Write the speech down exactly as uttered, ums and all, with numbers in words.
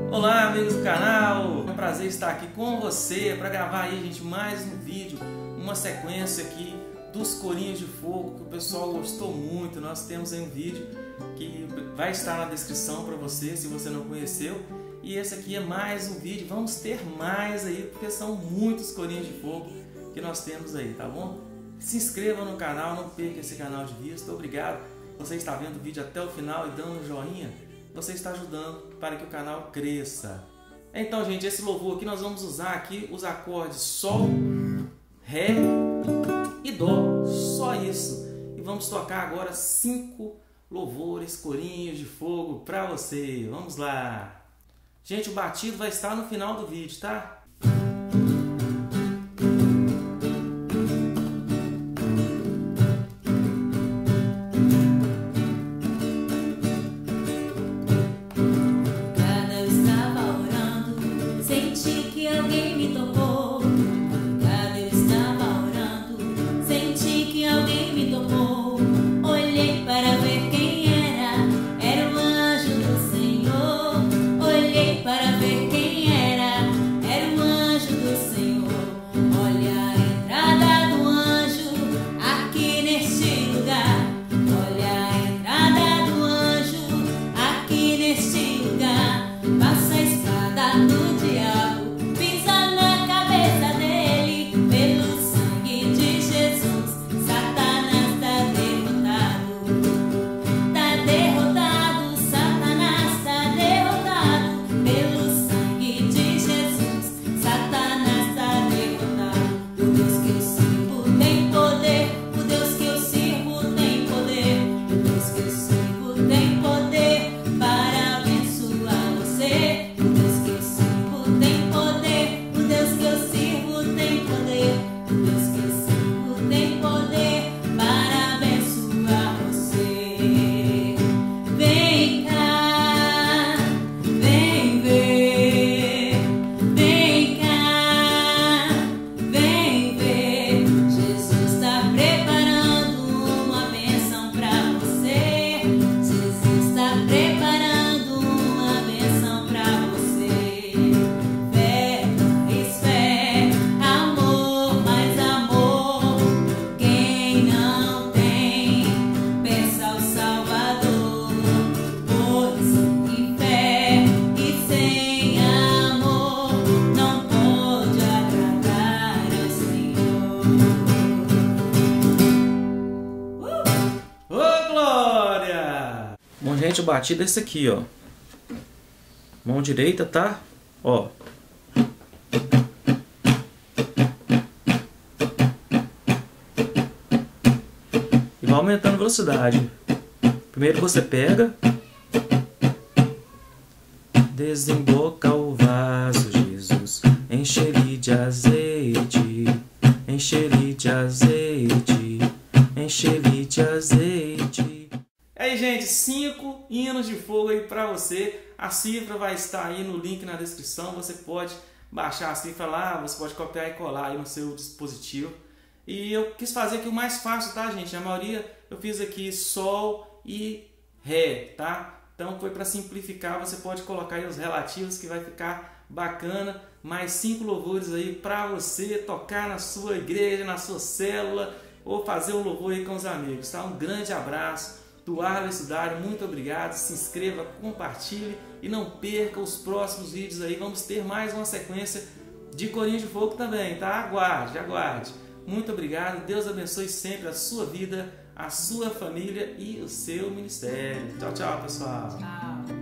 Olá, amigos do canal, é um prazer estar aqui com você para gravar aí, gente, mais um vídeo, uma sequência aqui dos corinhos de fogo que o pessoal gostou muito. Nós temos aí um vídeo que vai estar na descrição para você, se você não conheceu. E esse aqui é mais um vídeo, vamos ter mais aí, porque são muitos corinhos de fogo que nós temos aí, tá bom? Se inscreva no canal, não perca esse canal de vista. Obrigado, você está vendo o vídeo até o final e dando um joinha, você está ajudando para que o canal cresça. Então, gente, esse louvor aqui nós vamos usar aqui os acordes Sol, Ré e Dó, só isso. E vamos tocar agora cinco louvores, corinhos de fogo para você. Vamos lá. Gente, o batido vai estar no final do vídeo, tá? Bom, gente, o batido é esse aqui, ó. Mão direita, tá? Ó. E vai aumentando a velocidade. Primeiro você pega. Desemboca o vaso, Jesus. Enche-lhe de azeite. Enche-lhe de azeite. Enche-lhe de azeite. Aí, gente, cinco hinos de fogo aí para você. A cifra vai estar aí no link na descrição. Você pode baixar a cifra lá, você pode copiar e colar aí no seu dispositivo. E eu quis fazer aqui o mais fácil, tá, gente? A maioria eu fiz aqui Sol e Ré, tá? Então foi para simplificar, você pode colocar aí os relativos que vai ficar bacana. Mais cinco louvores aí para você tocar na sua igreja, na sua célula, ou fazer um louvor aí com os amigos, tá? Um grande abraço do Arley Sudário, muito obrigado, se inscreva, compartilhe e não perca os próximos vídeos aí, vamos ter mais uma sequência de corinhos de fogo também, tá? Aguarde, aguarde. Muito obrigado, Deus abençoe sempre a sua vida, a sua família e o seu ministério. Tchau, tchau, pessoal. Tchau.